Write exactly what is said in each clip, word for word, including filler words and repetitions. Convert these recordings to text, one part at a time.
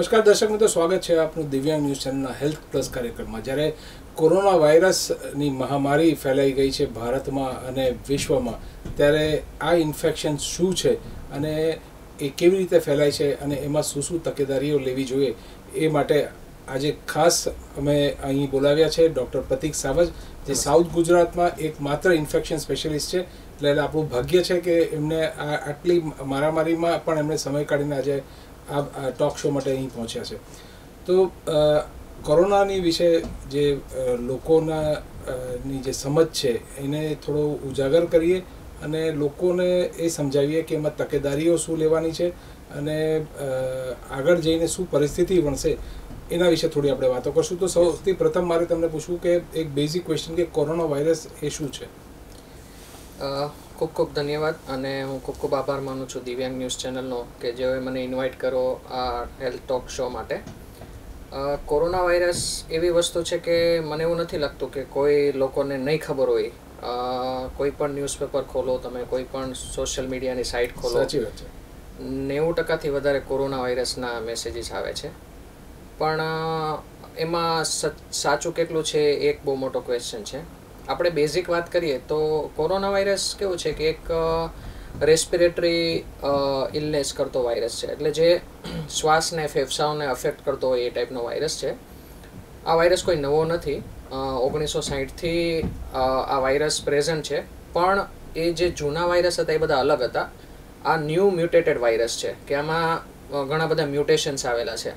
નમસ્કાર દર્શક મિત્રો, સ્વાગત છે આપનું દિવ્યાંગ ન્યૂઝ ચેનલના હેલ્થ પ્લસ કાર્યક્રમમાં. જ્યારે કોરોના વાયરસની મહામારી ફેલાઈ ગઈ છે ભારતમાં અને વિશ્વમાં, ત્યારે આ ઇન્ફેક્શન શું છે અને એ કેવી રીતે ફેલાય છે અને એમાં શું શું તકેદારીઓ લેવી જોઈએ, એ માટે આજે ખાસ અમે અહીં બોલાવ્યા છે ડૉક્ટર પ્રતિક સાવજ, જે સાઉથ ગુજરાતમાં એક માત્ર ઇન્ફેક્શન સ્પેશિયલિસ્ટ છે. એટલે આપણું ભાગ્ય છે કે એમને આ આટલી મારામારીમાં પણ એમણે સમય કાઢીને આજે આ ટોક શો માટે અહીં પહોંચ્યા છે. તો કોરોનાની વિશે જે લોકોના ની જે સમજ છે એને થોડો ઉજાગર કરીએ અને લોકોને એ સમજાવીએ કે એમાં તકેદારીઓ શું લેવાની છે અને આગળ જઈને શું પરિસ્થિતિ બનશે એના વિશે થોડી આપણે વાતો કરશું. તો સૌથી પ્રથમ મારે તમને પૂછવું કે એક બેઝિક ક્વેશ્ચન કે કોરોના વાયરસ એ શું છે? ખૂબ ખૂબ ધન્યવાદ અને હું ખૂબ ખૂબ આભાર માનું છું દિવ્યાંગ ન્યૂઝ ચેનલનો કે જેઓએ મને ઇન્વાઇટ કરો આ હેલ્થ ટોક શો માટે. કોરોના વાયરસ એવી વસ્તુ છે કે મને એવું નથી લાગતું કે કોઈ લોકોને નહીં ખબર હોય. કોઈ પણ ન્યૂઝપેપર ખોલો, તમે કોઈ પણ સોશિયલ મીડિયાની સાઇટ ખોલો, સાચી વાત છે, નેવું ટકાથી વધારે કોરોના વાયરસના મેસેજીસ આવે છે. પણ એમાં સાચું કેટલું છે એક બહુ મોટો ક્વેશ્ચન છે. આપણે બેઝિક વાત કરીએ તો કોરોના વાયરસ કેવું છે કે એક રેસ્પિરેટરી ઇલનેસ કરતો વાયરસ છે, એટલે જે શ્વાસને ફેફસાઓને અફેક્ટ કરતો હોય એ ટાઈપનો વાયરસ છે. આ વાયરસ કોઈ નવો નથી, ઓગણીસો સાહીઠથી આ વાયરસ પ્રેઝન્ટ છે. પણ એ જે જૂના વાયરસ હતા એ બધા અલગ હતા. આ ન્યૂ મ્યુટેટેડ વાયરસ છે કે આમાં ઘણા બધા મ્યુટેશન્સ આવેલા છે.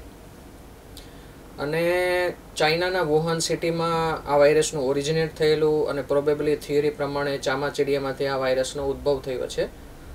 અને ચાઇનાના વુહાન સિટીમાં આ વાયરસનું ઓરિજિનેટ થયેલું અને પ્રોબેબલી થિયરી પ્રમાણે ચામાચીડિયામાંથી આ વાયરસનો ઉદ્ભવ થયો છે.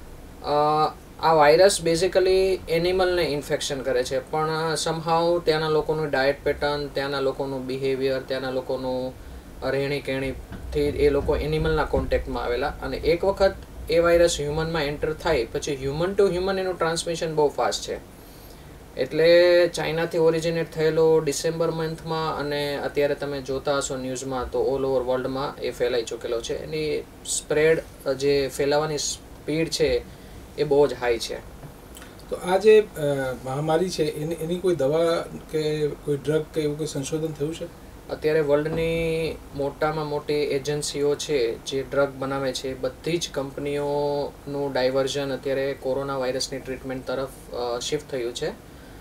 આ વાયરસ બેઝિકલી એનિમલને ઇન્ફેક્શન કરે છે, પણ સમહાવ ત્યાંના લોકોનું ડાયટ પેટર્ન, ત્યાંના લોકોનું બિહેવિયર, ત્યાંના લોકોનું રહેણી કહેણીથી એ લોકો એનિમલના કોન્ટેક્ટમાં આવેલા. અને એક વખત એ વાયરસ હ્યુમનમાં એન્ટર થાય પછી હ્યુમન ટુ હ્યુમન એનું ટ્રાન્સમિશન બહુ ફાસ્ટ છે. એટલે ચાઇનાથી ઓરિજિનેટ થયેલો ડિસેમ્બર મંથમાં અને અત્યારે તમે જોતા હશો ન્યૂઝમાં તો ઓલ ઓવર વર્લ્ડમાં એ ફેલાઈ ચૂકેલો છે. એની સ્પ્રેડ, જે ફેલાવાની સ્પીડ છે એ બહુ જ હાઈ છે. તો આ જે મહામારી છે એની એની કોઈ દવા કે કોઈ ડ્રગ કે એવું કોઈ સંશોધન થયું છે? અત્યારે વર્લ્ડની મોટામાં મોટી એજન્સીઓ છે જે ડ્રગ બનાવે છે, બધી જ કંપનીઓનું ડાયવર્ઝન અત્યારે કોરોના વાયરસની ટ્રીટમેન્ટ તરફ શિફ્ટ થયું છે.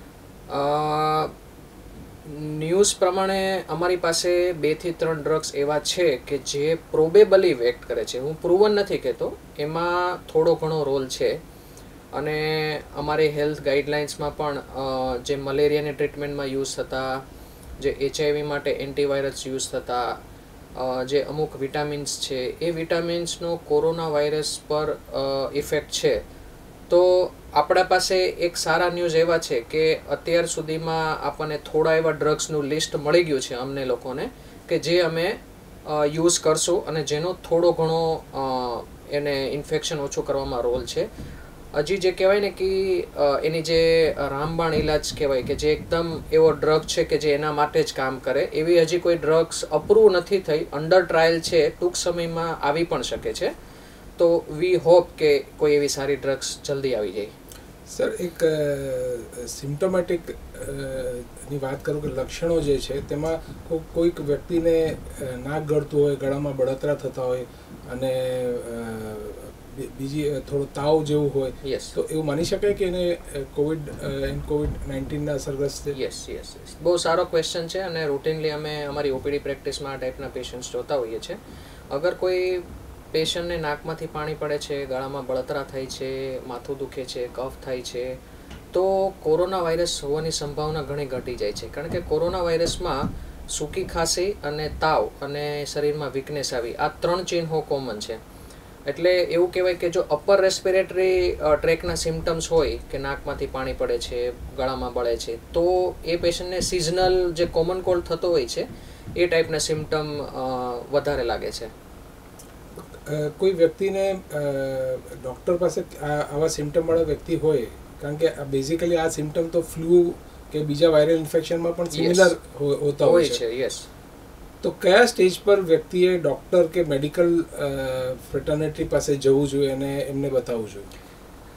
ન્યૂઝ પ્રમાણે અમારી પાસે બે થી ત્રણ ડ્રગ્સ એવા છે કે જે પ્રોબેબલી એક્ટ કરે છે. હું પ્રૂવન નથી કહેતો, એમાં થોડો ઘણો રોલ છે. અને અમારી હેલ્થ ગાઈડલાઇન્સમાં પણ જે મલેરિયાની ટ્રીટમેન્ટમાં યુઝ થતા, જે એચઆઈવી માટે એન્ટીવાયરસ યુઝ થતા, જે અમુક વિટામિન્સ છે એ વિટામિન્સનો કોરોના વાયરસ પર ઇફેક્ટ છે. તો આપણા પાસે એક સારા ન્યૂઝ એવા છે કે અત્યાર સુધીમાં આપણને થોડા એવા ડ્રગ્સનું લિસ્ટ મળી ગયું છે અમને લોકોને કે જે અમે યુઝ કરશું અને જેનો થોડો ઘણો એને ઇન્ફેક્શન ઓછું કરવામાં રોલ છે. હજી જે કહેવાય ને કે એની જે રામબાણ ઇલાજ કહેવાય કે જે એકદમ એવો ડ્રગ છે કે જે એના માટે જ કામ કરે, એવી હજી કોઈ ડ્રગ્સ અપ્રૂવ નથી થઈ, અંડર ટ્રાયલ છે, ટૂંક સમયમાં આવી પણ શકે છે. તો વી હોપ કે કોઈ એવી સારી ડ્રગ્સ જલ્દી આવી જાય. સર, એક સિમ્ટોમેટિક ની વાત કરું કે લક્ષણો જે છે તેમાં કોઈક વ્યક્તિને નાક ગળતું હોય, ગળામાં બળતરા થતા હોય અને બીજી થોડો તાવ જેવું હોય, યસ, તો એવું માની શકાય કે એને કોવિડ કોવિડ નાઇન્ટીનના અસરગ્રસ્ત છે? યસ યસ યસ બહુ સારો ક્વેશ્ચન છે અને રૂટીનલી અમે અમારી ઓપીડી પ્રેક્ટિસમાં આ ટાઈપના પેશન્ટ્સ જોતા હોઈએ છીએ. અગર કોઈ પેશન્ટને નાકમાંથી પાણી પડે છે, ગળામાં બળતરા થાય છે, માથું દુખે છે, કફ થાય છે, તો કોરોના વાયરસ હોવાની સંભાવના ઘણી ઘટી જાય છે. કારણ કે કોરોના વાયરસમાં સૂકી ખાંસી અને તાવ અને શરીરમાં વીકનેસ આવી, આ ત્રણ ચિહ્નો કોમન છે. એટલે એવું કહેવાય કે જો અપર રેસ્પિરેટરી ટ્રેકના સિમ્ટમ્સ હોય કે નાકમાંથી પાણી પડે છે, ગળામાં બળે છે, તો એ પેશન્ટને સિઝનલ જે કોમન કોલ્ડ થતો હોય છે એ ટાઈપના સિમ્ટમ વધારે લાગે છે. કોઈ વ્યક્તિને ડૉક્ટર પાસે આવા સિમ્ટમવાળા વ્યક્તિ હોય, કારણ કે બેઝિકલી આ સિમ્ટમ તો ફ્લૂ કે બીજા વાયરલ ઇન્ફેક્શનમાં પણ સિમિલર હોતા હોય છે. યસ, તો કયા સ્ટેજ પર વ્યક્તિએ ડૉક્ટર કે મેડિકલ ફ્રેટર્નિટી પાસે જવું જોઈએ અને એમને બતાવવું જોઈએ?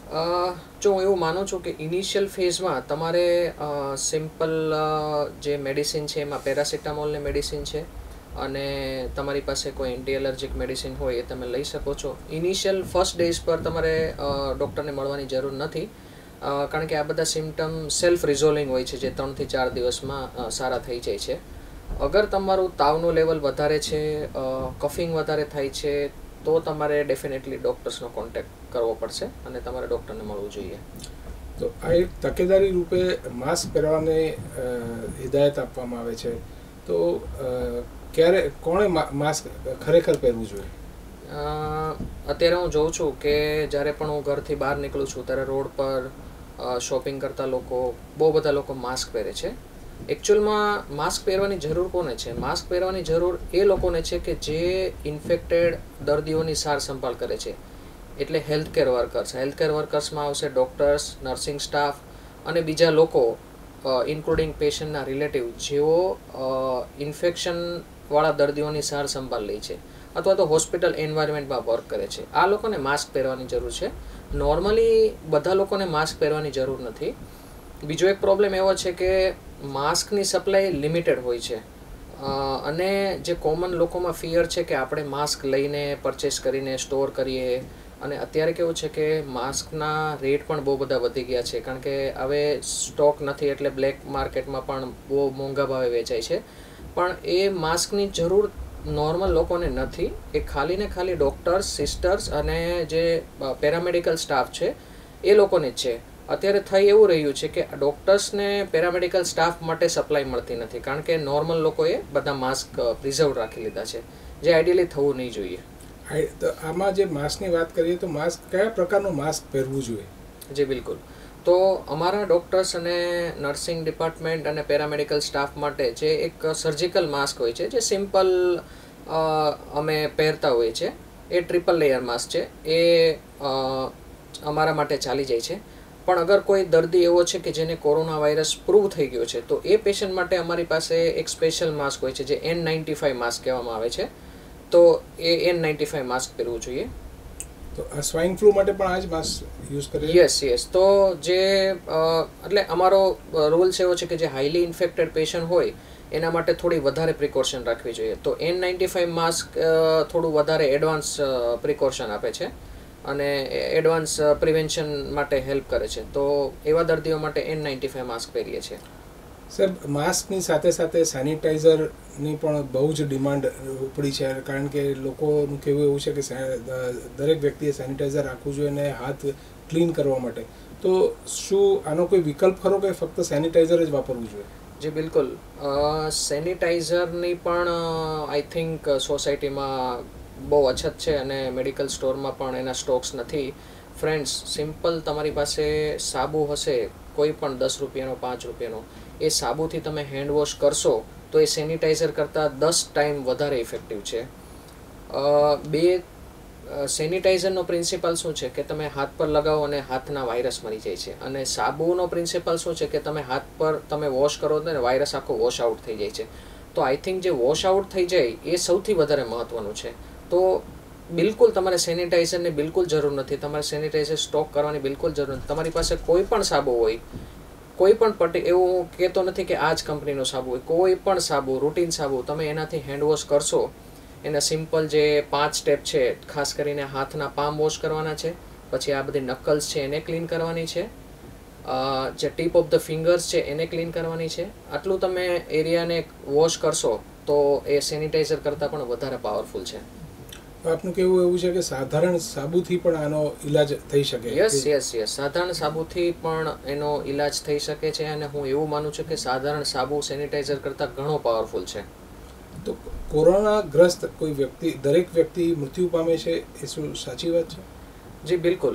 જો હું એવું માનું છું કે ઇનિશિયલ ફેઝમાં તમારે સિમ્પલ જે મેડિસિન છે એમાં પેરાસિટામોલની મેડિસિન છે અને તમારી પાસે કોઈ એન્ટી એલર્જીક મેડિસિન હોય એ તમે લઈ શકો છો. ઇનિશિયલ ફર્સ્ટ ડેઝ પર તમારે ડૉક્ટરને મળવાની જરૂર નથી, કારણ કે આ બધા સિમ્ટમ સેલ્ફ રિઝોલ્વિંગ હોય છે જે ત્રણથી ચાર દિવસમાં સારા થઈ જાય છે. અગર તમારું તાવનું લેવલ વધારે છે, કફિંગ વધારે થાય છે, તો તમારે ડેફિનેટલી ડૉક્ટર્સનો કોન્ટેક્ટ કરવો પડશે અને તમારે ડૉક્ટરને મળવું જોઈએ. તો આ એક તકેદારી રૂપે માસ્ક પહેરવાની હિદાયત આપવામાં આવે છે, તો ક્યારે કોણે માસ્ક ખરેખર પહેરવું જોઈએ? અત્યારે હું જોઉં છું કે જ્યારે પણ હું ઘરથી બહાર નીકળું છું ત્યારે રોડ પર શોપિંગ કરતા લોકો, બહુ બધા લોકો માસ્ક પહેરે છે. એકચ્યુઅલમાં માસ્ક પહેરવાની જરૂર કોને છે? માસ્ક પહેરવાની જરૂર એ લોકોને છે કે જે ઇન્ફેક્ટેડ દર્દીઓની સાર સંભાળ કરે છે, એટલે health care workers. Health care વર્કર્સમાં આવશે ડૉક્ટર્સ, નર્સિંગ સ્ટાફ અને બીજા લોકો ઇન્ક્લુડિંગ પેશન્ટના રિલેટિવ જેઓ ઇન્ફેક્શનવાળા દર્દીઓની સાર સંભાળ લે છે અથવા તો હોસ્પિટલ એન્વાયરમેન્ટમાં વર્ક કરે છે. આ લોકોને માસ્ક પહેરવાની જરૂર છે. નોર્મલી બધા લોકોને માસ્ક પહેરવાની જરૂર નથી. બીજો એક પ્રોબ્લેમ એવો છે કે માસ્કની સપ્લાય લિમિટેડ હોય છે અને જે કોમન લોકોમાં ફિયર છે કે આપણે માસ્ક લઈને પરચેસ કરીને સ્ટોર કરીએ, અને અત્યારે કેવું છે કે માસ્કના રેટ પણ બહુ બધા વધી ગયા છે, કારણ કે હવે સ્ટોક નથી એટલે બ્લેક માર્કેટમાં પણ બહુ મોંઘા ભાવે વેચાય છે. પણ એ માસ્કની જરૂર નોર્મલ લોકોને નથી. એ ખાલી ને ખાલી ડૉક્ટર્સ, સિસ્ટર્સ અને જે પેરામેડિકલ સ્ટાફ છે એ લોકોને જ છે. અત્યારે થઈ એવું રહ્યું છે કે ડૉક્ટર્સને પેરામેડિકલ સ્ટાફ માટે સપ્લાય મળતી નથી, કારણ કે નોર્મલ લોકોએ બધા માસ્ક પ્રિઝર્વ રાખી લીધા છે, જે આઈડિયલી થવું નહીં જોઈએ. આમાં જે માસ્કની વાત કરીએ તો માસ્ક કયા પ્રકારનું માસ્ક પહેરવું જોઈએ? જી બિલકુલ. તો અમારા ડૉક્ટર્સ અને નર્સિંગ ડિપાર્ટમેન્ટ અને પેરામેડિકલ સ્ટાફ માટે જે એક સર્જિકલ માસ્ક હોય છે, જે સિમ્પલ અમે પહેરતા હોઈએ છીએ, એ ટ્રિપલ લેયર માસ્ક છે. એ અમારા માટે ચાલી જાય છે. પણ અગર કોઈ દર્દી એવો છે કે જેને કોરોના વાયરસ પ્રૂવ થઈ ગયો છે, તો એ પેશન્ટ માટે અમારી પાસે એક સ્પેશિયલ માસ્ક હોય છે જે એન નાઇન્ટી ફાઇવ માસ્ક કહેવામાં આવે છે. તો એ એન નાઇન્ટી ફાઇવ માસ્ક પહેરવું જોઈએ. તો આ સ્વાઇન ફ્લૂ માટે પણ આ જ માસ્ક યુઝ કરીએ? Yes yes. તો જે એટલે અમારો રૂલ્સ એવો છે કે જે હાઈલી ઇન્ફેક્ટેડ પેશન્ટ હોય એના માટે થોડી વધારે પ્રિકોશન રાખવી જોઈએ. તો એન નાઇન્ટી ફાઇવ માસ્ક થોડું વધારે એડવાન્સ પ્રિકોશન આપે છે અને એડવાન્સ પ્રિવેન્શન માટે હેલ્પ કરે છે. તો એવા દર્દીઓ માટે એન નાઇન્ટી ફાઇવ માસ્ક પહેરીએ છીએ. સર, માસ્કની સાથે સાથે સેનિટાઈઝરની પણ બહુ જ ડિમાન્ડ ઉપડી છે, કારણ કે લોકોનું કહેવું એવું છે કે દરેક વ્યક્તિએ સેનિટાઈઝર રાખવું જોઈએ અને હાથ ક્લીન કરવા માટે. તો શું આનો કોઈ વિકલ્પ ખરો કે ફક્ત સેનિટાઈઝર જ વાપરવું જોઈએ? જી બિલકુલ. સેનિટાઈઝરની પણ આઈ થિંક સોસાયટીમાં બહુ અછત છે અને મેડિકલ સ્ટોરમાં પણ એના સ્ટોક્સ નથી. ફ્રેન્ડ્સ, સિમ્પલ તમારી પાસે સાબુ હશે, કોઈ પણ દસ રૂપિયાનો, પાંચ રૂપિયાનો, એ સાબુથી તમે હેન્ડ વોશ કરશો તો એ સેનિટાઈઝર કરતાં દસ ટાઈમ વધારે ઇફેક્ટિવ છે. બે સેનિટાઈઝરનો પ્રિન્સિપલ શું છે કે તમે હાથ પર લગાવો અને હાથના વાયરસ મરી જાય છે, અને સાબુનો પ્રિન્સિપલ શું છે કે તમે હાથ પર તમે વોશ કરો ને વાયરસ આખો વોશ આઉટ થઈ જાય છે. તો આઈ થિંક જે વોશ આઉટ થઈ જાય એ સૌથી વધારે મહત્ત્વનું છે. તો બિલકુલ તમારે સેનિટાઈઝરની બિલકુલ જરૂર નથી, તમારે સેનિટાઈઝર સ્ટોક કરવાની બિલકુલ જરૂર નથી. તમારી પાસે કોઈ પણ સાબુ હોય, કોઈ પણ પર્ટી એવું હું કહેતો નથી કે આ જ કંપનીનો સાબુ હોય, કોઈ પણ સાબુ, રૂટીન સાબુ, તમે એનાથી હેન્ડ વોશ કરશો. એના સિમ્પલ જે પાંચ સ્ટેપ છે, ખાસ કરીને હાથના પામ વોશ કરવાના છે, પછી આ બધી નકલ્સ છે એને ક્લીન કરવાની છે, જે ટીપ ઓફ ધ ફિંગર્સ છે એને ક્લીન કરવાની છે. આટલું તમે એરિયાને વોશ કરશો તો એ સેનિટાઈઝર કરતાં પણ વધારે પાવરફુલ છે. આપનું કેવું એવું છે કે સાધારણ સાબુથી પણ આનો ઈલાજ થઈ શકે? યસ યસ યસ સાધારણ સાબુથી પણ એનો ઈલાજ થઈ શકે છે, અને હું એવું માનું છું કે સાધારણ સાબુ સેનિટાઈઝર કરતાં ઘણો પાવરફુલ છે. તો કોરોનાગ્રસ્ત કોઈ વ્યક્તિ, દરેક વ્યક્તિ મૃત્યુ પામે છે, એ શું સાચી વાત છે? જી બિલકુલ.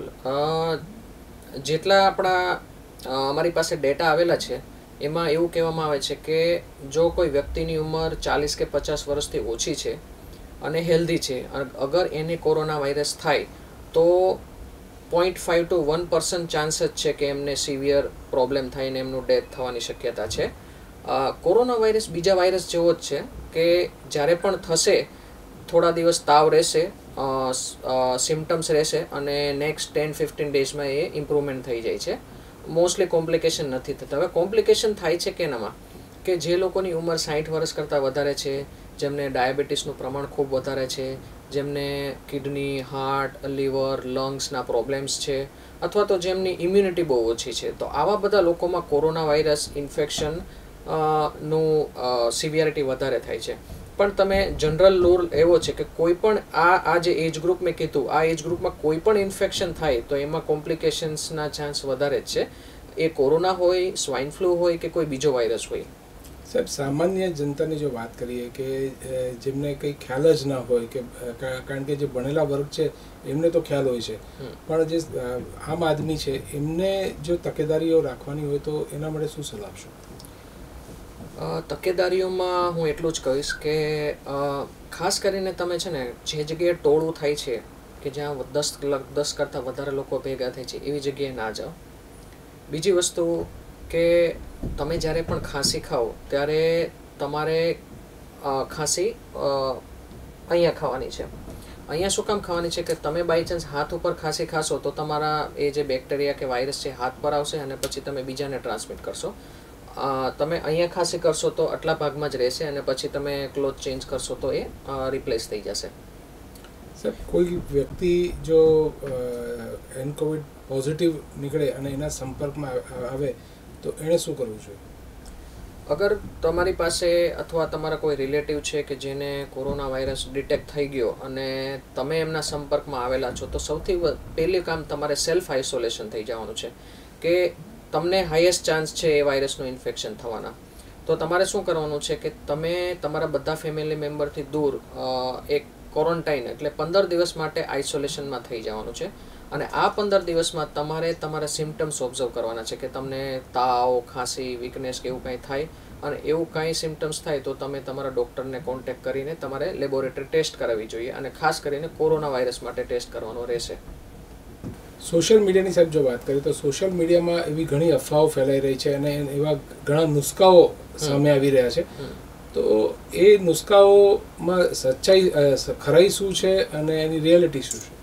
જેટલા આપણા અમારી પાસે ડેટા આવેલા છે એમાં એવું કહેવામાં આવે છે કે જો કોઈ વ્યક્તિની ઉંમર ચાલીસ કે પચાસ વર્ષથી ઓછી છે અને હેલ્ધી છે, અગર એને કોરોના વાયરસ થાય તો point five two one percent chance જ છે કે એમને સિવિયર પ્રોબ્લેમ થાય ને એમનું ડેથ થવાની શક્યતા છે. કોરોના વાયરસ બીજા વાયરસ જેવો જ છે કે જ્યારે પણ થશે થોડા દિવસ તાવ રહેશે, સિમ્ટમ્સ રહેશે અને નેક્સ્ટ ટેન ફિફ્ટીન ડેઝમાં એ ઇમ્પ્રુવમેન્ટ થઈ જાય છે. મોસ્ટલી કોમ્પ્લિકેશન નથી થતા. હવે કોમ્પ્લિકેશન થાય છે કેનામાં કે જે લોકોની ઉંમર સાઠ વર્ષ કરતાં વધારે છે, જેમને ડાયાબિટીસનું પ્રમાણ ખૂબ વધારે છે, જેમને કિડની, હાર્ટ, લીવર, લંગ્સના પ્રોબ્લેમ્સ છે, અથવા તો જેમની ઇમ્યુનિટી બહુ ઓછી છે, તો આવા બધા લોકોમાં કોરોના વાયરસ ઇન્ફેક્શન નું સિવિયરિટી વધારે થાય છે. પણ તમે જનરલ રૂલ એવો છે કે કોઈ પણ આ આ જે એજ ગ્રુપ મેં કીધું, આ એજ ગ્રુપમાં કોઈ પણ ઇન્ફેક્શન થાય તો એમાં કોમ્પ્લિકેશન્સના ચાન્સ વધારે જ છે. એ કોરોના હોય, સ્વાઇન ફ્લૂ હોય કે કોઈ બીજો વાયરસ હોય. સાહેબ, સામાન્ય જનતાની જો વાત કરીએ કે જેમને કંઈ ખ્યાલ જ ના હોય, કે કારણ કે જે ભણેલા વર્ગ છે એમને તો ખ્યાલ હોય છે, પણ જે આમ આદમી છે એમને જો તકેદારીઓ રાખવાની હોય તો એના માટે શું સલાહ આપશો? તકેદારીઓમાં હું એટલું જ કહીશ કે ખાસ કરીને તમે છે ને જે જગ્યાએ ટોળું થાય છે કે જ્યાં દસ દસ કરતાં વધારે લોકો ભેગા થાય છે એવી જગ્યાએ ના જાઓ. બીજી વસ્તુ કે તમે જ્યારે પણ ખાંસી ખાઓ ત્યારે તમારે ખાંસી અહીંયા ખાવાની છે. અહીંયા શું કામ ખાવાની છે કે તમે બાય ચાન્સ હાથ ઉપર ખાંસી ખાશો તો તમારા એ જે બેક્ટેરિયા કે વાયરસ છે હાથ પર આવશે અને પછી તમે બીજાને ટ્રાન્સમિટ કરશો. તમે અહીંયા ખાંસી કરશો તો આટલા ભાગમાં જ રહેશે અને પછી તમે ક્લોથ ચેન્જ કરશો તો એ રિપ્લેસ થઈ જશે. સાહેબ, કોઈ વ્યક્તિ જો એન કોવિડ પોઝિટિવ નીકળે અને એના સંપર્કમાં આવે તો એણે શું કરવું જોઈએ? અગર તમારી પાસે અથવા તમારા કોઈ રિલેટિવ છે કે જેને કોરોના વાયરસ ડિટેક્ટ થઈ ગયો અને તમે એમના સંપર્કમાં આવેલા છો તો સૌથી પહેલી કામ તમારે સેલ્ફ આઇસોલેશન થઈ જવાનું છે કે તમને હાઈએસ્ટ ચાન્સ છે એ વાયરસનું ઇન્ફેક્શન થવાના. તો તમારે શું કરવાનું છે કે તમે તમારા બધા ફેમિલી મેમ્બરથી દૂર એક ક્વોરન્ટાઇન એટલે પંદર દિવસ માટે આઇસોલેશનમાં થઈ જવાનું છે. અને આ પંદર દિવસમાં તમારે તમારા સિમ્ટમ્સ ઓબ્ઝર્વ કરવાના છે કે તમને તાવ, ખાંસી, વીકનેસ કે એવું કાંઈ થાય અને એવું કાંઈ સિમ્ટમ્સ થાય તો તમે તમારા ડૉક્ટરને કોન્ટેક્ટ કરીને તમારે લેબોરેટરી ટેસ્ટ કરાવવી જોઈએ અને ખાસ કરીને કોરોના વાયરસ માટે ટેસ્ટ કરવાનો રહેશે. સોશિયલ મીડિયાની સાહેબ જો વાત કરીએ તો સોશિયલ મીડિયામાં એવી ઘણી અફવાઓ ફેલાઈ રહી છે અને એવા ઘણા નુસ્ખાઓ સામે આવી રહ્યા છે. તો એ નુસ્ખાઓમાં સચ્ચાઈ, ખરાઈ શું છે અને એની રિયાલિટી શું છે?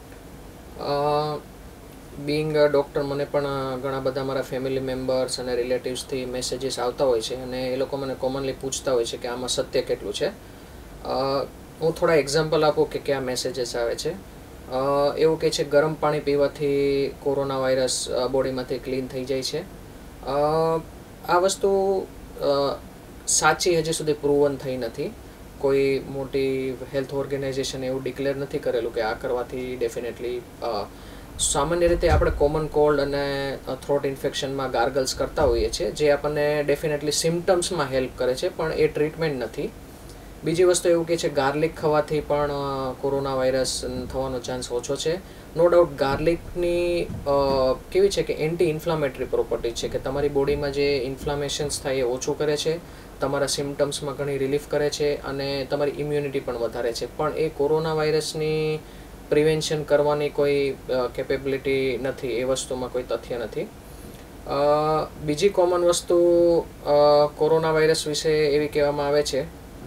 બિંગ અ ડૉક્ટર મને પણ ઘણા બધા મારા ફેમિલી મેમ્બર્સ અને રિલેટિવ્સથી મેસેજીસ આવતા હોય છે અને એ લોકો મને કોમનલી પૂછતા હોય છે કે આમાં સત્ય કેટલું છે. હું થોડા એક્ઝામ્પલ આપું કે કયા મેસેજીસ આવે છે. એવું કહે છે ગરમ પાણી પીવાથી કોરોના વાયરસ બોડીમાંથી ક્લીન થઈ જાય છે. આ વસ્તુ સાચી હજી સુધી પ્રૂવન થઈ નથી. કોઈ મોટી હેલ્થ ઓર્ગેનાઇઝેશન એવું ડિક્લેર નથી કરેલું કે આ કરવાથી ડેફિનેટલી. સામાન્ય રીતે આપણે કોમન કોલ્ડ અને થ્રોટ ઇન્ફેક્શનમાં ગાર્ગલ્સ કરતા હોઈએ છીએ જે આપણને ડેફિનેટલી સિમ્ટમ્સમાં હેલ્પ કરે છે પણ એ ટ્રીટમેન્ટ નથી. બીજી વસ્તુ એવું કહે છે ગાર્લિક ખાવાથી પણ કોરોના વાયરસ થવાનો ચાન્સ ઓછો છે. નો ડાઉટ ગાર્લિકની કેવી છે કે એન્ટી ઇન્ફ્લામેટરી પ્રોપર્ટી છે કે તમારી બોડીમાં જે ઇન્ફ્લામેશન્સ થાય એ ઓછું કરે છે, તમારા સિમ્ટમ્સમાં ઘણી રિલીફ કરે છે અને તમારી ઇમ્યુનિટી પણ વધારે છે. પણ એ કોરોના વાયરસની પ્રિવેન્શન કરવાની કોઈ કેપેબિલિટી નથી, એ વસ્તુમાં કોઈ તથ્ય નથી. બીજી કોમન વસ્તુ કોરોના વાયરસ વિશે એવી કહેવામાં આવે છે.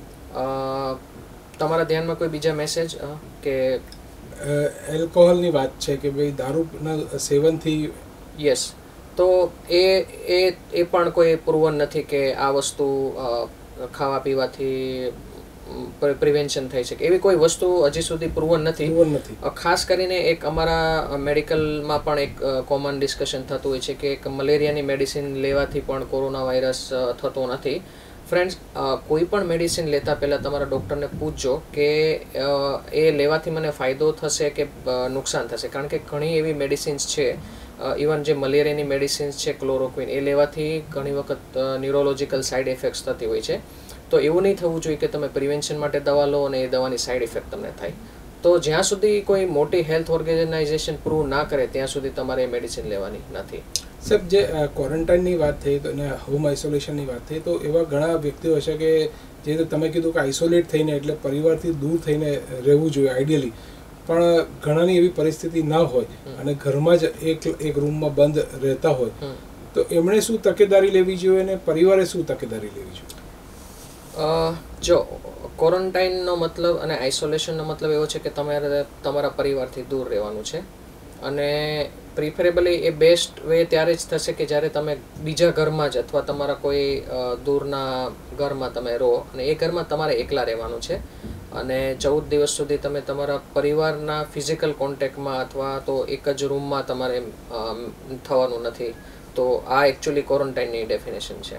તમારા ધ્યાનમાં કોઈ બીજા મેસેજ કે એલ્કોહોલની વાત છે કે ભાઈ દારૂના સેવનથી? યસ, તો એ એ એ પણ કોઈ પ્રૂવન નથી કે આ વસ્તુ ખાવા પીવાથી પ્રિવેન્શન થઈ શકે. એવી કોઈ વસ્તુ હજી સુધી પ્રૂવન નથી. ખાસ કરીને એક અમારા મેડિકલમાં પણ એક કોમન ડિસ્કશન થતું હોય છે કે એક મલેરિયાની મેડિસિન લેવાથી પણ કોરોના વાયરસ થતો નથી. ફ્રેન્ડ્સ, કોઈ પણ મેડિસિન લેતા પહેલાં તમારા ડૉક્ટરને પૂછજો કે એ લેવાથી મને ફાયદો થશે કે નુકસાન થશે. કારણ કે ઘણી એવી મેડિસિન્સ છે, ઇવન જે મલેરિયાની મેડિસિન્સ છે ક્લોરોક્વિન, એ લેવાથી ઘણી વખત ન્યુરોલોજિકલ સાઇડ ઇફેક્ટ્સ થતી હોય છે. તો એવું નહીં થવું જોઈએ કે તમે પ્રિવેન્શન માટે દવા લો અને એ દવાની સાઇડ ઇફેક્ટ તમને થાય. તો જ્યાં સુધી કોઈ મોટી હેલ્થ ઓર્ગેનાઇઝેશન પ્રૂવ ના કરે ત્યાં સુધી તમારે એ મેડિસિન લેવાની નથી. સાહેબ, જે ક્વોરન્ટાઇનની વાત થઈ અને હોમ આઇસોલેશનની વાત થઈ, તો એવા ઘણા વ્યક્તિઓ હશે કે જે તમે કીધું કે આઇસોલેટ થઈને એટલે પરિવારથી દૂર થઈને રહેવું જોઈએ આઈડિયલી, પણ ઘણાની એવી પરિસ્થિતિ ના હોય અને ઘરમાં જ એક એક રૂમમાં બંધ રહેતા હોય, તો એમણે શું તકેદારી લેવી જોઈએ અને પરિવારે શું તકેદારી લેવી જોઈએ? જો ક્વોરન્ટાઇનનો મતલબ અને આઇસોલેશનનો મતલબ એવો છે કે તમારે તમારા પરિવારથી દૂર રહેવાનું છે, અને પ્રિફરેબલી એ બેસ્ટ વે ત્યારે જ થશે કે જ્યારે તમે બીજા ઘરમાં જ અથવા તમારા કોઈ દૂરના ઘરમાં તમે રહો, અને એ ઘરમાં તમારે એકલા રહેવાનું છે, અને ચૌદ દિવસ સુધી તમે તમારા પરિવારના ફિઝિકલ કોન્ટેક્ટમાં અથવા તો એક જ રૂમમાં તમારે થવાનું નથી. તો આ એકચ્યુઅલી ક્વોરન્ટાઇનની ડેફિનેશન છે.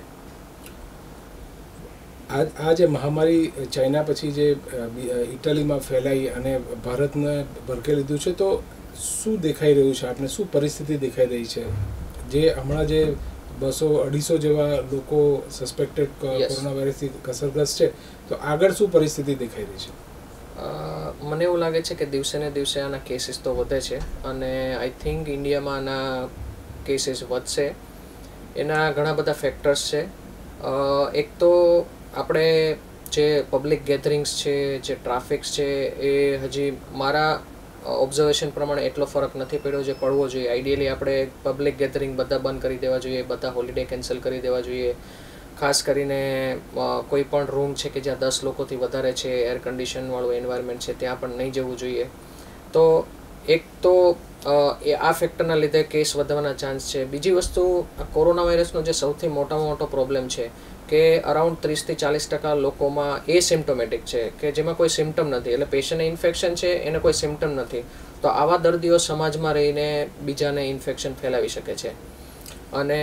આ આ જે મહામારી ચાઇના પછી જે ઇટાલીમાં ફેલાઈ અને ભારતને ભરકે લીધું છે, તો શું દેખાઈ રહ્યું છે આપણે? શું પરિસ્થિતિ દેખાઈ રહી છે? જે હમણાં જે બસો અઢીસો જેવા લોકો સસ્પેક્ટેડ કોરોના વાયરસથી અસરગ્રસ્ત છે, તો આગળ શું પરિસ્થિતિ દેખાઈ રહી છે? મને એવું લાગે છે કે દિવસે ને દિવસે આના કેસીસ તો વધે છે, અને આઈ થિંક ઇન્ડિયામાં આના કેસીસ વધશે. એના ઘણા બધા ફેક્ટર્સ છે. એક તો આપણે જે પબ્લિક ગેધરિંગ્સ છે, જે ટ્રાફિક્સ છે, એ હજી મારા ઓબ્ઝર્વેશન પ્રમાણે એટલો ફરક નથી પડ્યો જે પડવો જોઈએ. આઈડિયલી આપણે પબ્લિક ગેધરિંગ બધા બંધ કરી દેવા જોઈએ, બધા હોલિડે કેન્સલ કરી દેવા જોઈએ. ખાસ કરીને કોઈ પણ રૂમ છે કે જ્યાં દસ લોકોથી વધારે છે, એર કન્ડિશનવાળું એન્વાયરમેન્ટ છે, ત્યાં પણ નહીં જવું જોઈએ. તો એક તો એ આ ફેક્ટરના લીધે કેસ વધવાના ચાન્સ છે. બીજી વસ્તુ, કોરોના વાયરસનો જે સૌથી મોટામાં મોટો પ્રોબ્લેમ છે કે અરાઉન્ડ ત્રીસથી ચાલીસ ટકા લોકોમાં એ સિમ્ટોમેટિક છે, કે જેમાં કોઈ સિમ્ટમ નથી, એટલે પેશન્ટને ઇન્ફેક્શન છે, એને કોઈ સિમ્ટમ નથી. તો આવા દર્દીઓ સમાજમાં રહીને બીજાને ઇન્ફેક્શન ફેલાવી શકે છે. અને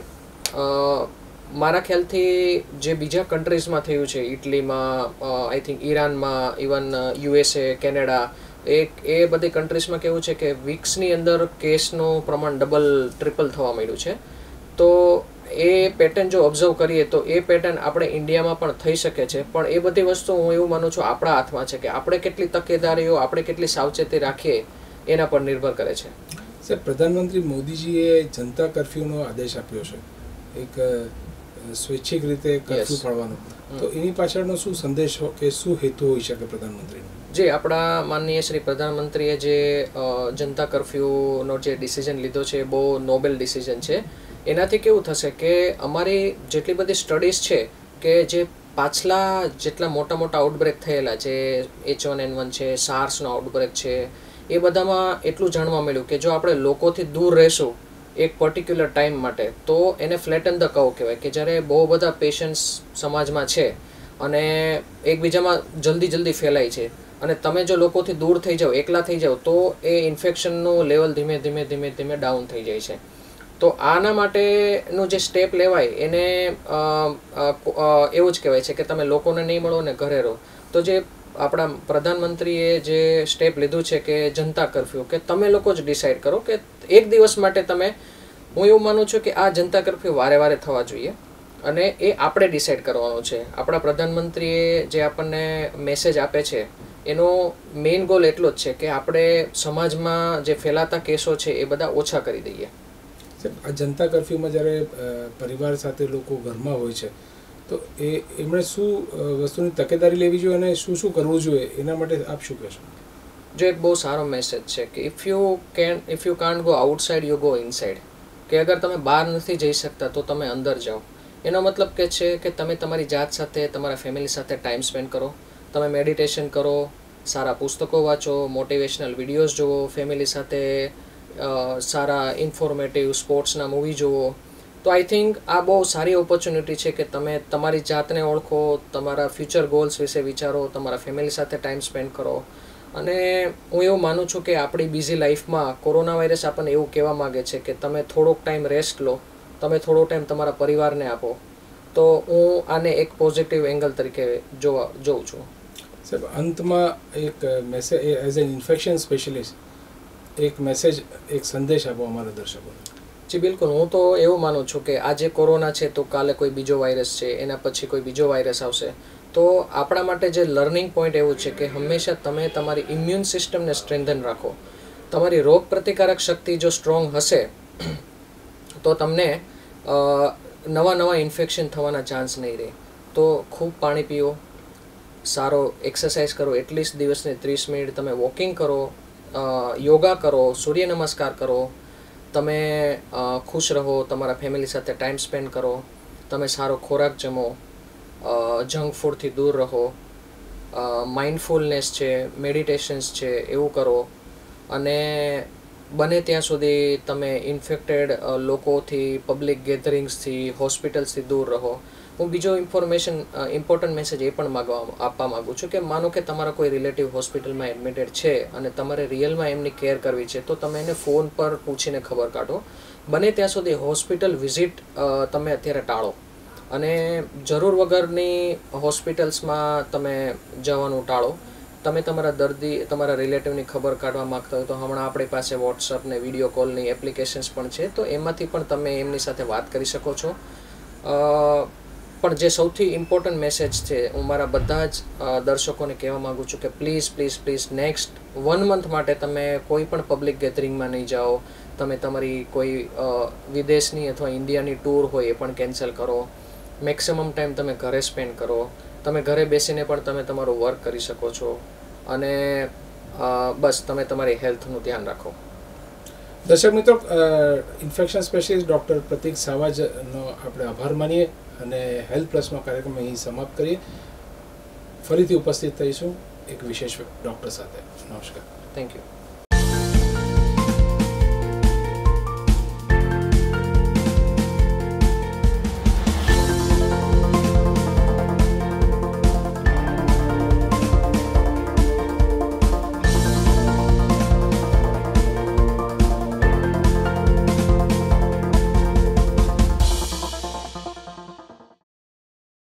મારા ખ્યાલથી જે બીજા કન્ટ્રીઝમાં થયું છે, ઇટલીમાં, આઈ થિંક ઈરાનમાં, ઇવન યુએસએ, કેનેડા, એ એ બધી કન્ટ્રીઝમાં કેવું છે કે વીક્સની અંદર કેસનું પ્રમાણ ડબલ ટ્રિપલ થવા માંડ્યું છે. તો એ પેટર્ન જો ઓબ્ઝર્વ કરીએ તો એ પેટર્ન આપણે ઇન્ડિયામાં પણ થઈ શકે છે. પણ એ બધી વસ્તુ હું એવું માનું છું આપણા હાથમાં છે, કે આપણે કેટલી તકેદારીઓ, આપણે કેટલી સાવચેતી રાખીએ એના પર નિર્ભર કરે છે. સાહેબ, પ્રધાનમંત્રી મોદીજીએ જનતા કર્ફ્યુનો આદેશ આપ્યો છે, એક સ્વૈચ્છિક રીતે કર્ફ્યુ પાડવાનો, તો એની પાછળનો શું સંદેશો કે શું હેતુ હોઈ શકે પ્રધાનમંત્રીનો? જે આપણા માનનીય શ્રી પ્રધાનમંત્રીએ જે જનતા કર્ફ્યુનો જે ડિસિઝન લીધો છે, એ બહુ નોબેલ ડિસિઝન છે. એનાથી કેવું થશે કે અમારી જેટલી બધી સ્ટડીઝ છે કે જે પાછલા જેટલા મોટા મોટા આઉટબ્રેક થયેલા છે, એચ વન એન વન છે, સાર્સનો આઉટબ્રેક છે, એ બધામાં એટલું જાણવા મળ્યું કે જો આપણે લોકોથી દૂર રહેશું એક પર્ટિક્યુલર ટાઈમ માટે, તો એને ફ્લેટન ધ કર્વ કહેવાય, કે જ્યારે બહુ બધા પેશન્ટ્સ સમાજમાં છે અને એકબીજામાં જલ્દી જલ્દી ફેલાય છે, અને તમે જો લોકોથી દૂર થઈ જાઓ, એકલા થઈ જાઓ, તો એ ઇન્ફેક્શનનું લેવલ ધીમે ધીમે ધીમે ધીમે ડાઉન થઈ જાય છે. તો આના માટેનું જે સ્ટેપ લેવાય એને એવું જ કહેવાય છે કે તમે લોકોને નહીં મળો ને ઘરે રહો. તો જે આપણા પ્રધાનમંત્રીએ જે સ્ટેપ લીધું છે કે જનતા કર્ફ્યુ, કે તમે લોકો જ ડિસાઇડ કરો કે એક દિવસ માટે તમે, હું એવું માનું છું કે આ જનતા કર્ફ્યુ વારે વારે થવા જોઈએ, અને એ આપણે ડિસાઇડ કરવાનો છે. આપણા પ્રધાનમંત્રીએ જે આપણને મેસેજ આપે છે એનો મેઇન ગોલ એટલો જ છે કે આપણે સમાજમાં જે ફેલાતા કેસો છે એ બધા ઓછા કરી દઈએ. આ જનતા કર્ફ્યુમાં જ્યારે પરિવાર સાથે લોકો ઘરમાં હોય છે, તો એ એમણે શું વસ્તુની તકેદારી લેવી જોઈએ અને શું શું કરવું જોઈએ, એના માટે આપ શું કહેશો? જો એક બહુ સારો મેસેજ છે કે if you can if you can't go outside, you go inside. કે અગર તમે બહાર નથી જઈ શકતા તો તમે અંદર જાઓ. એનો મતલબ કે છે કે તમે તમારી જાત સાથે, તમારા ફેમિલી સાથે ટાઈમ સ્પેન્ડ કરો, તમે મેડિટેશન કરો, સારા પુસ્તકો વાંચો, મોટિવેશનલ વિડીયોઝ જુઓ, ફેમિલી સાથે સારા ઇન્ફોર્મેટિવ સ્પોર્ટ્સના મૂવી જુઓ. તો આઈ થિંક આ બહુ સારી ઓપોર્ચ્યુનિટી છે કે તમે તમારી જાતને ઓળખો, તમારા ફ્યુચર ગોલ્સ વિશે વિચારો, તમારા ફેમિલી સાથે ટાઈમ સ્પેન્ડ કરો. અને હું એવું માનું છું કે આપણી બિઝી લાઈફમાં કોરોના વાયરસ આપણને એવું કહેવા માગે છે કે તમે થોડોક ટાઈમ રેસ્ટ લો, તમે થોડો ટાઈમ તમારા પરિવારને આપો. તો હું આને એક પોઝિટિવ એંગલ તરીકે જોવા જોઉં છું. સાહેબ, અંતમાં એક message as an infection specialist, એક મેસેજ, એક સંદેશ આપો અમારા દર્શકોને. જી બિલકુલ, હું તો એવું માનું છું કે આજે કોરોના છે તો કાલે કોઈ બીજો વાયરસ છે, એના પછી કોઈ બીજો વાયરસ આવશે. તો આપણા માટે જે લર્નિંગ પોઈન્ટ એવું છે કે હંમેશા તમે તમારી ઇમ્યુન સિસ્ટમને સ્ટ્રેન્થન રાખો. તમારી રોગ પ્રતિકારક શક્તિ જો સ્ટ્રોંગ હશે તો તમને નવા નવા ઇન્ફેક્શન થવાના ચાન્સ નહીં રહે. તો ખૂબ પાણી પીઓ, સારો એક્સરસાઇઝ કરો, એટલીસ્ટ દિવસને ત્રીસ મિનિટ તમે વોકિંગ કરો, યોગા કરો, સૂર્ય નમસ્કાર કરો, તમે ખુશ રહો, તમારા ફેમિલી સાથે ટાઈમ સ્પેન્ડ કરો, તમે સારો ખોરાક જમો, જંક ફૂડથી દૂર રહો, માઇન્ડફુલનેસ છે, મેડિટેશન્સ છે, એવું કરો. અને બને ત્યાં સુધી તમે ઇન્ફેક્ટેડ લોકોથી, પબ્લિક ગેધરિંગ્સથી, હોસ્પિટલ્સથી દૂર રહો. હું બીજો ઇન્ફોર્મેશન ઇમ્પોર્ટન્ટ મેસેજ એ પણ માગવા આપવા માગું છું કે માનો કે તમારા કોઈ રિલેટિવ હોસ્પિટલમાં એડમિટેડ છે અને તમારે રિયલમાં એમની કેર કરવી છે, તો તમે એને ફોન પર પૂછીને ખબર કાઢો. બને ત્યાં સુધી હોસ્પિટલ વિઝિટ તમે અત્યારે ટાળો અને જરૂર વગરની હોસ્પિટલ્સમાં તમે જવાનું ટાળો. તમે તમારા દર્દી, તમારા રિલેટિવની ખબર કાઢવા માગતા હોય તો હમણાં આપણી પાસે વોટ્સઅપ ને વિડીયો કોલની એપ્લિકેશન્સ પણ છે, તો એમાંથી પણ તમે એમની સાથે વાત કરી શકો છો. પણ જે સૌથી ઇમ્પોર્ટન્ટ મેસેજ છે, હું મારા બધા જ દર્શકોને કહેવા માગું છું કે please please please next one month માટે તમે કોઈ પણ પબ્લિક ગેધરિંગમાં નહીં જાઓ. તમે તમારી કોઈ વિદેશની અથવા ઇન્ડિયાની ટૂર હોય એ પણ કેન્સલ કરો. મેક્સિમમ ટાઈમ તમે ઘરે સ્પેન્ડ કરો. તમે ઘરે બેસીને પણ તમે તમારું વર્ક કરી શકો છો. અને બસ તમે તમારી હેલ્થનું ધ્યાન રાખો. દર્શક મિત્રો, ઇન્ફેક્શન સ્પેશિયલિસ્ટ ડૉક્ટર પ્રતિક સાવાજનો આપણે આભાર માનીએ અને હેલ્થ પ્લસનો કાર્યક્રમ અહીં સમાપ્ત કરીએ. ફરીથી ઉપસ્થિત થઈશું એક વિશેષ ડૉક્ટર સાથે. નમસ્કાર. Thank you.